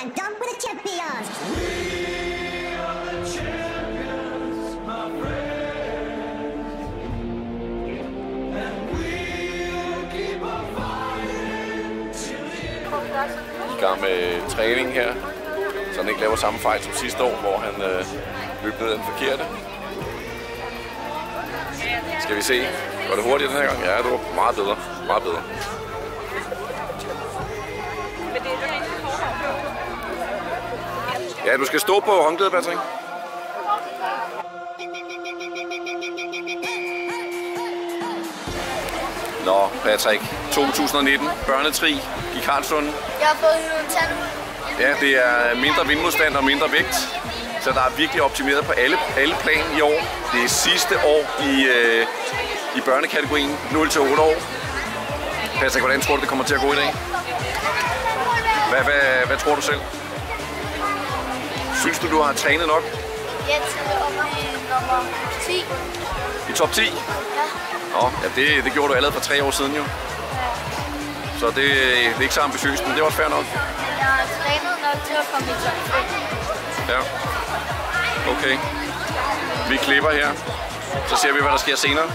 and dunk with the champions. We are the champions, my friends. And we'll keep on fighting till the end. I gang med træning her, så han ikke laver samme fejl som sidste år, hvor han løb ned den forkerte. Skal vi se. Går det hurtigt den her gang? Ja, det var meget bedre. Meget bedre. Ja, du skal stå på håndklædet, Patrick. Nå, Patrick. 2019. Børnetri i Karlsund. Jeg har fået nogle tand. Ja, det er mindre vindmodstand og mindre vægt. Så der er virkelig optimeret på alle plan i år. Det er sidste år i børnekategorien 0-8 år. Patrick, hvordan tror du, det kommer til at gå i dag? Hvad tror du selv? Synes du har trænet nok? Jeg er oppe i nummer 10. I top 10? Ja. Nå, ja, det gjorde du allerede for 3 år siden jo. Ja. Så det er ikke så ambitiøst, men det er også fair nok. Jeg har trænet nok til at komme i top 5. Ja. Okay. Vi klipper her. Så ser vi, hvad der sker senere.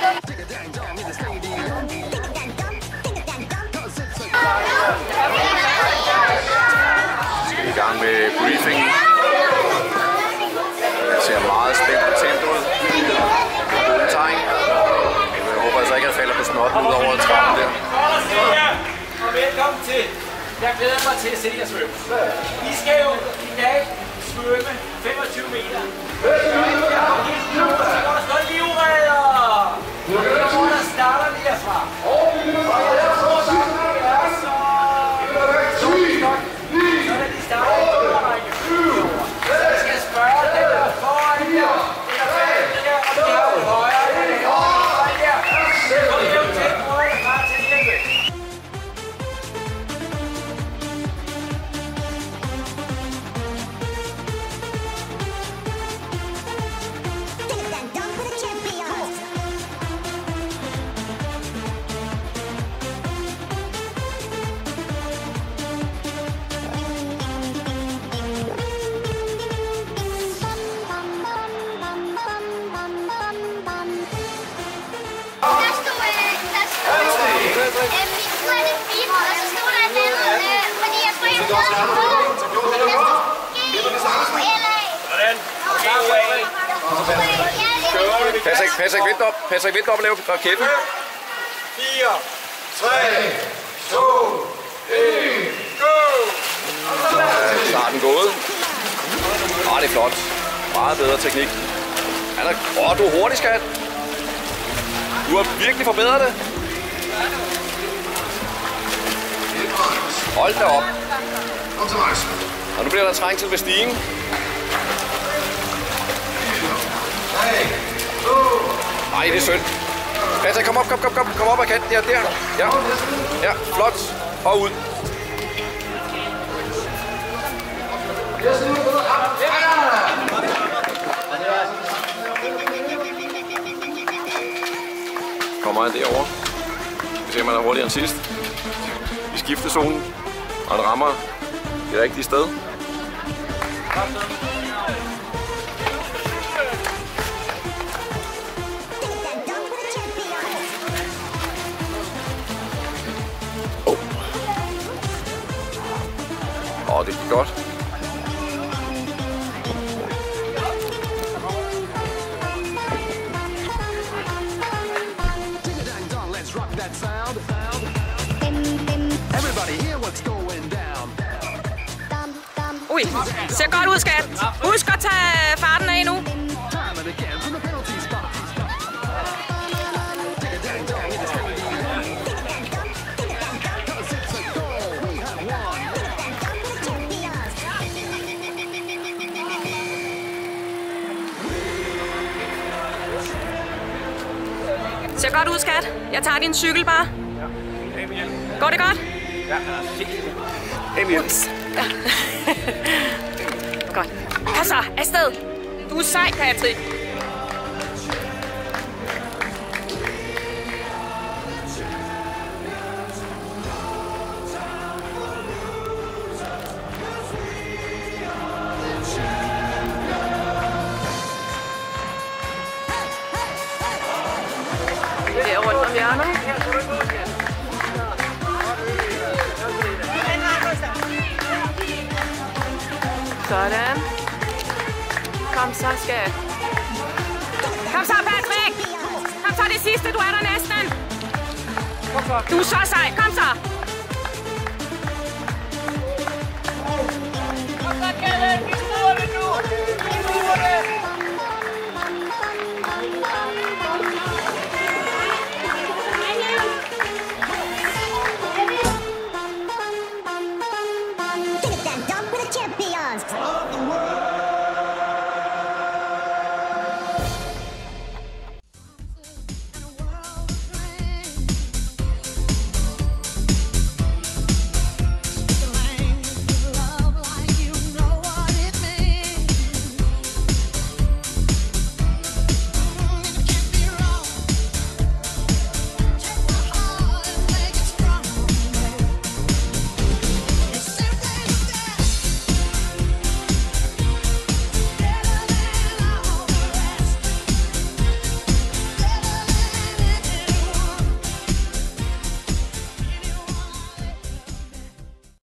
I gang med briefing. Jeg ser meget spændt og tændt ud. Gode tegn. Jeg håber altså ikke, at jeg falder på snotten ud over trappen der. Og velkommen til. Jeg glæder mig til at se jer svømme. I skal jo i dag svømme 25 meter. Så går der stå livredder. Og der starter vi herfra. Så er de starter i underrække. Jeg skal spørge dem, der er foran jer, eller bag jer, om de har et højere eller lavere her. Og det er jo tæt på, at bare til hjælpe. Patrick, vent op og lave raketten. 4, 3, 2, 1, go! Starten gået. Det er flot. Meget bedre teknik. Du er hurtig, skat. Du har virkelig forbedret det. Hold da op. Og nu bliver der trængsel ved stigen. Ej, det er synd. Patrick, kom op ad kanten. Der. Ja, flot. Og ud. Kommer han derovre. Vi ser, om han er hurtigere end sidst. Vi skifter zonen, og han rammer det rigtige sted. Det gik godt. Ui, ser godt ud, skat. Husk at tage farten af nu. Ser godt ud, skat. Jeg tager din cykel bare. Går det godt? Ja, Ups. Ja. Godt. Kom så, afsted. Du er sej, Patrick. Sådan. Kom så, skat. Kom så, Patrick! Kom så, det sidste, du er der næsten. Du er så sej, kom så! Kom så, Kenneth, vi skriver det nu!